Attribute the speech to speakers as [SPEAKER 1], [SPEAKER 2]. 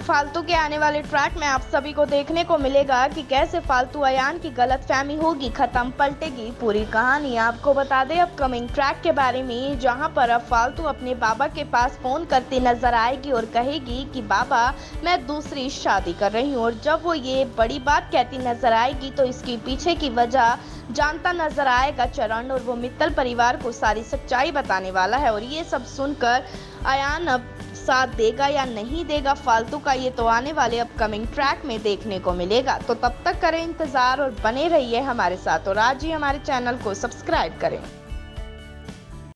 [SPEAKER 1] फालतू के आने वाले ट्रैक में आप सभी को देखने को मिलेगा कि कैसे फालतू अयान की गलतफहमी होगी खत्म, पलटेगी पूरी कहानी। आपको बता दें अपकमिंग ट्रैक के बारे में, जहां पर अब फालतू अपने बाबा के पास फोन करती नजर आएगी और कहेगी कि बाबा मैं दूसरी शादी कर रही हूँ। और जब वो ये बड़ी बात कहती नजर आएगी तो इसके पीछे की वजह जानता नजर आएगा चरण, और वो मित्तल परिवार को सारी सच्चाई बताने वाला है। और ये सब सुनकर अयान अब साथ देगा या नहीं देगा फालतू का, ये तो आने वाले अपकमिंग ट्रैक में देखने को मिलेगा। तो तब तक करें इंतजार और बने रहिए हमारे साथ, और आज ही हमारे चैनल को सब्सक्राइब करें।